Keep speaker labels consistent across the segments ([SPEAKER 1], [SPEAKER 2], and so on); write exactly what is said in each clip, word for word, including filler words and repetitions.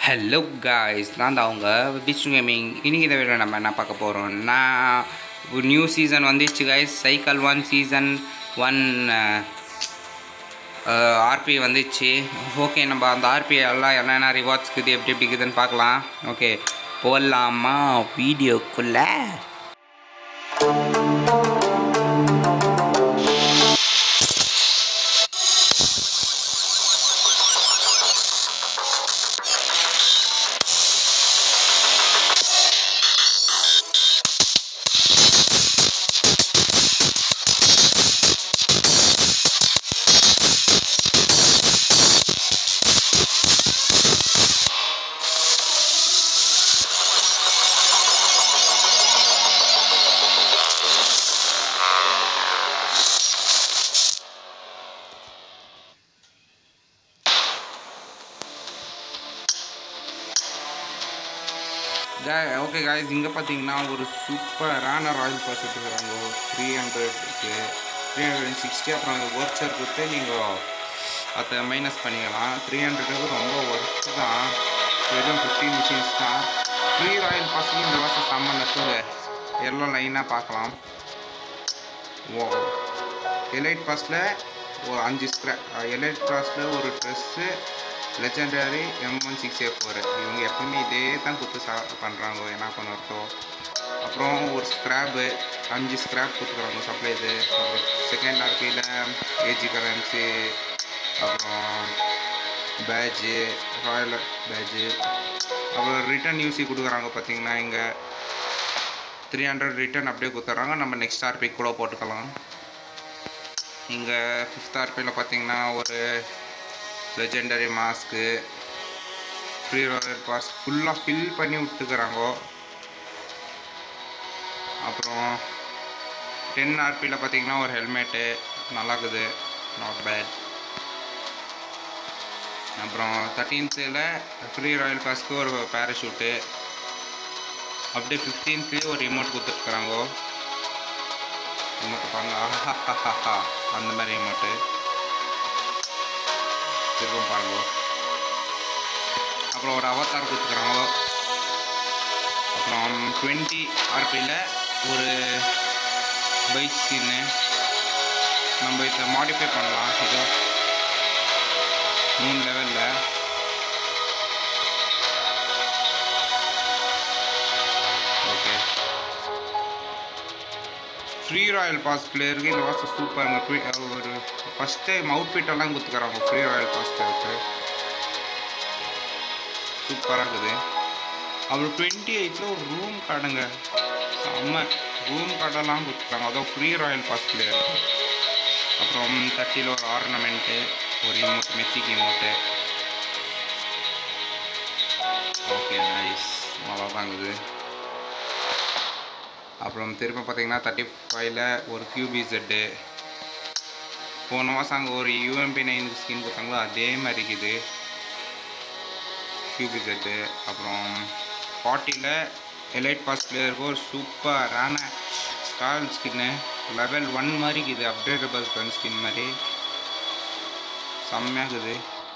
[SPEAKER 1] Hello guys, நான் தான் அவங்க விஷ்ணு கேமிங். இன்னைக்கு இந்த வீடியோ நம்ம என்ன பார்க்க போகிறோம், நான் ஒரு நியூ சீசன் வந்துச்சு guys. Cycle one season one RP வந்துச்சு. ஓகே, நம்ம அந்த ஆர்பி எல்லாம் என்னென்ன ரிவார்ட்ஸ்க்கு இது எப்படி எப்படி இருக்குதுன்னு பார்க்கலாம். ஓகே, போகலாமா வீடியோக்குள்ளே? ஓகே காய்ஸ், இங்கே பார்த்தீங்கன்னா ஒரு சூப்பரான ராயல் பாஸ் எடுத்துக்கிறாங்க. த்ரீ ஹண்ட்ரட்க்கு த்ரீ ஹண்ட்ரட் அண்ட் சிக்ஸ்டி அப்புறம் அந்த ஒர்ச்சர் கொடுத்து நீங்கள் அதை மைனஸ் பண்ணிக்கலாம். த்ரீ ஹண்ட்ரடுக்கு ரொம்ப ஒர்க்கு தான். வெறும் ஃபிஃப்டீன் மிஷின்ஸ் தான். ஃப்ரீ ராயல் பாஸுக்கு இந்த வருஷம் சாமானுக்கு எல்லாம் லைனாக பார்க்கலாம். ஓ எலைட் பாஸில் ஒரு அஞ்சு ஸ்க்ரா எலைட் பாஸில் ஒரு dress, legendary M one six A four. இவங்க எப்பவுமே இதே தான் கொடுத்து சா பண்ணுறாங்க என்ன பண்ணுறதோ. அப்புறம் ஒரு ஸ்க்ராப்பு, அஞ்சு ஸ்க்ராப் கொடுத்துக்குறாங்க சப்ளை. இது அப்புறம் செகண்ட் ஆர்பியில் ஏஜி கரன்சி, அப்புறம் பேட்ஜு, ராயல் பேட்ஜு, அப்புறம் ரிட்டன் யூசி கொடுக்குறாங்க. பார்த்தீங்கன்னா இங்கே த்ரீ ஹண்ட்ரட் ரிட்டன் அப்படியே கொடுத்துட்றாங்க. நம்ம நெக்ஸ்ட் ஆர்பி கூட போட்டுக்கலாம். இங்கே ஃபிஃப்த் ஆர்பியில் பார்த்தீங்கன்னா ஒரு legendary mask, free royal pass ஃபுல்லாக ஃபில் பண்ணி விட்டுக்கிறாங்க. அப்புறம் டென் ஆர்பியில் பார்த்தீங்கன்னா ஒரு ஹெல்மெட்டு நல்லாக்குது, நாட் பேட். அப்புறம் தேர்ட்டீன்த்தில் ஃப்ரீ ராயல் பாஸ்க்கு ஒரு பேராஷூட்டு, அப்படியே ஃபிஃப்டீன்த்லேயே ஒரு ரிமோட் கொடுத்துருக்குறாங்க. ரிமோட்டு பாருங்க, ஆஹா அந்த மாதிரி ரிமோட்டு திரும்ப பாருங்க. அப்புறம் ஒரு அவதார் கொடுத்துக்கிறாங்க. அப்புறம் டுவெண்ட்டி ஆர்பியில் ஒரு பைக் ஸ்கின்னு நம்ம இதை மாடிஃபை பண்ணலாம். இதோ மூணு லெவலில். ஓகே, ஃப்ரீ ராயல் பாஸ் பிளேயருக்கு இந்த வாசம் சூப்பருங்க. ஒரு ஃபஸ்ட் டைம் அவுட்ஃபிட்டெல்லாம் கொடுத்துக்கிறாங்க ஃப்ரீ ராயல் பாஸ் பிளேயருக்கு, சூப்பராக இருக்குது. அப்புறம் டுவெண்ட்டி எயிட்டில் ஒரு ரூம் கார்டுங்க, செம்ம ரூம் கார்டெல்லாம் கொடுத்துருக்காங்க, அதுவும் ஃப்ரீ ராயல் பாஸ் பிளேயருக்கு. அப்புறம் தேர்ட்டியில் ஒரு ஆர்னமெண்ட்டு, ஒரு emote, mythic emote. Okay nice, நல்லா தாங்குது. அப்புறம் திரும்ப பார்த்தீங்கன்னா தேர்ட்டி ஃபைவ்ல ஒரு கியூபி செட்டு. போன மாதம் அங்கே ஒரு யூஎம்பி நைன் ஸ்கின் கொடுத்தாங்களோ அதே மாதிரி இருக்குது கியூபி செட்டு. அப்புறம் ஃபார்ட்டியில் எலைட் பாஸ் பிளேயருக்கு ஒரு சூப்பரான ஸ்கால் ஸ்கின்னு, லெவல் ஒன் மாதிரி இருக்குது, அப்டேட்டபிள் கன் ஸ்கின் மாதிரி செம்மையாக இருக்குது.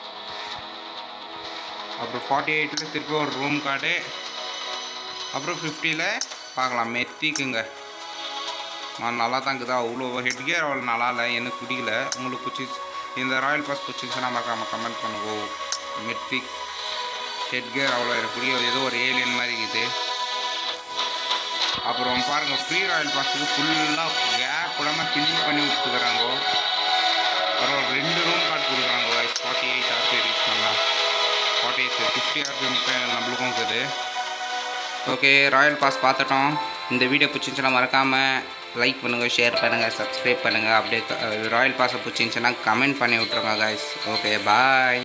[SPEAKER 1] அப்புறம் ஃபார்ட்டி எயிட்டில் திருப்பி ஒரு ரூம் கார்டு. அப்புறம் ஃபிஃப்டியில் பார்க்கலாம் மெத்திக்குங்க, நல்லா தான் இருக்குதா. அவ்வளோ ஹெட் கியர் அவ்வளோ நல்லா இல்லை, எனக்கு பிடிக்கல. உங்களுக்கு பிடிச்சி இந்த ராயல் பாஸ் பிடிச்சிச்சுன்னா நம்ம கமெண்ட் பண்ணுவோம். மெத்திக் ஹெட் கியர் அவ்வளோ எனக்கு பிடிக்கும், ஏதோ ஒரு ஏலியன் மாதிரி இருக்குது. அப்புறம் பாருங்கள், ஃப்ரீ ராயல் பாஸுக்கு ஃபுல்லாக கேப் விடாமல் ஃபில் பண்ணி விட்டுக்கிறாங்க. அப்புறம் ரெண்டு ரூம் கார்டு கொடுக்குறாங்க. ஃபார்ட்டி எயிட் ஆர்பி ரீச் பண்ணலாம், ஃபார்ட்டி எயிட் ஃபிஃப்டி ஆர்பி மட்டும் நம்மளுக்கும் இருக்குது. ஓகே, ராயல் பாஸ் பார்த்துட்டோம். இந்த வீடியோ பிடிச்சிருந்துச்சுன்னா மறக்காமல் லைக் பண்ணுங்கள், ஷேர் பண்ணுங்கள், சப்ஸ்கிரைப் பண்ணுங்கள். அப்படியே ராயல் பாஸை பிடிச்சிருந்துச்சுன்னா கமெண்ட் பண்ணி விட்ருங்க கைஸ். ஓகே, பாய்.